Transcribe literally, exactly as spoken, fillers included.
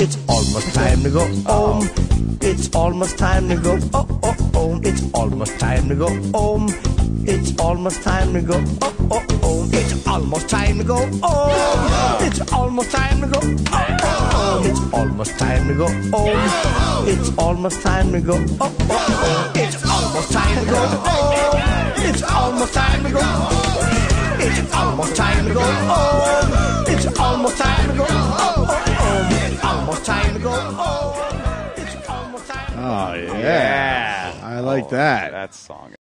It's almost time to go home. It's almost time to go oh oh home. It's almost time to go home. It's almost time to go oh oh home. It's almost time to go home. It's almost time to go oh oh home. It's almost time to go home. It's almost time to go oh oh home. It's almost time to go home. It's almost time to go home. It's almost time to go home. It's almost time to go home. It's almost time to go home. It's almost time to go home. Oh, yeah. Yeah. I like that. That song